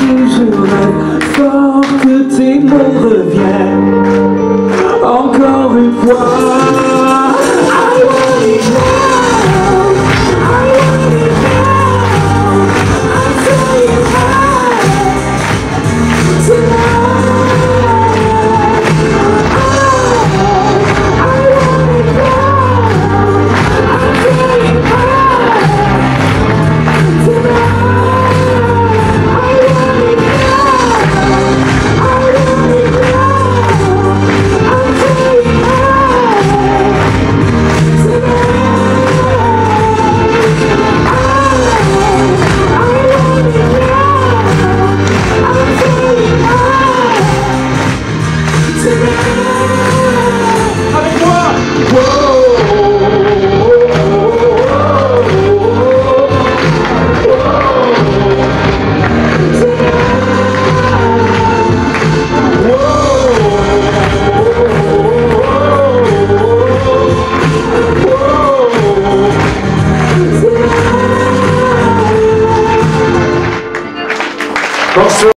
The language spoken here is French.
je rêve fort que tes mots reviennent encore une fois. I want it now, I want it now, I'm saying hi tonight. I want it now, I'm saying hi tonight. I want it now, I want it now, I'm saying Bonsoir.